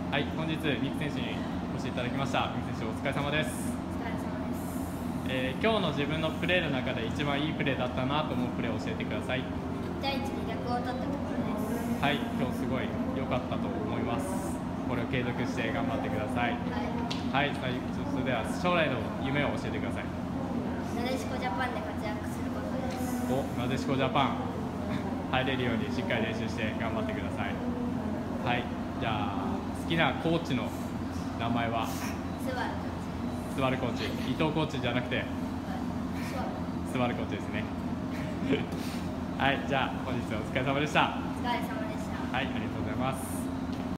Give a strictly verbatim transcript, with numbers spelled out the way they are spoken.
はい、本日、三木選手にお越しいただきました。三木選手、お疲れ様です。 お疲れ様です。 えー、今日の自分のプレーの中で一番いいプレーだったなと思うプレーを教えてください。いいち対いちで逆を取ったところです。 はい、今日すごい良かったと思います。これを継続して頑張ってください。はい、はい、それでは将来の夢を教えてください。 なでしこジャパンで活躍することです。 お、なでしこジャパン入れるようにしっかり練習して頑張ってください。はい、じゃあ好きなコーチの名前は？ スバルスバルコーチ、伊藤コーチじゃなくてスバルコーチですね。はい、じゃあ本日はお疲れ様でした。 お疲れ様でした。 はい、ありがとうございます。